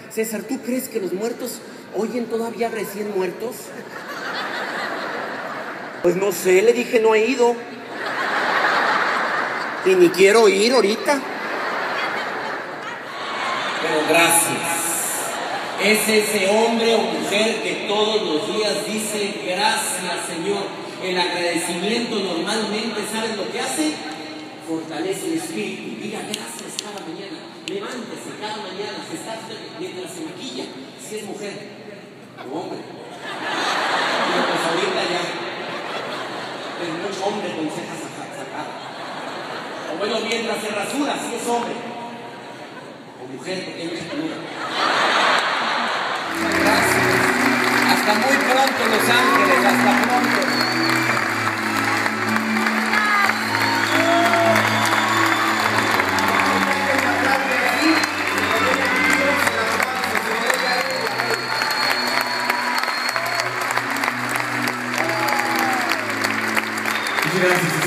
César, ¿tú crees que los muertos oyen todavía recién muertos? Pues no sé, le dije, no he ido. Y ni quiero ir ahorita. Pero gracias. Es ese hombre o mujer que todos los días dice gracias, Señor. El agradecimiento normalmente, ¿saben lo que hace? Fortalece el espíritu. Diga gracias cada mañana. Levántese cada mañana. Se está mientras se maquilla. Si es mujer o hombre. Pero pues ahorita ya. Es mucho hombre con cejas sacadas. O bueno, mientras se rasura, si es hombre. O mujer, porque no se peluda. Gracias. Hasta muy pronto, Los Ángeles. Hasta pronto. Gracias.